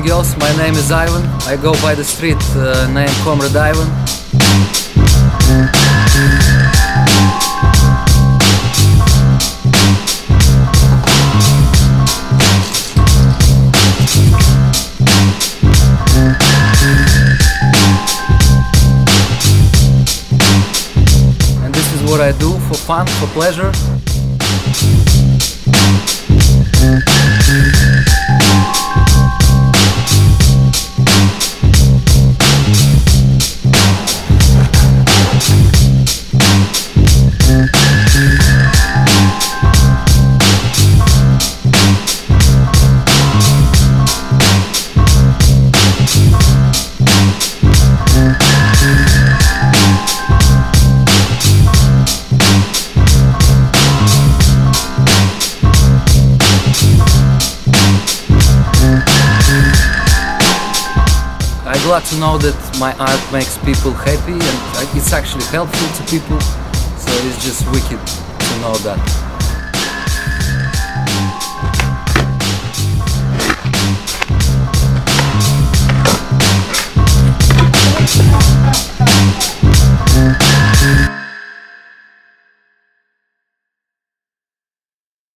and girls, my name is Ivan. I go by the street name Comrade Ivan. And this is what I do for fun, for pleasure. I'm glad to know that my art makes people happy and it's actually helpful to people, so it's just wicked to know that.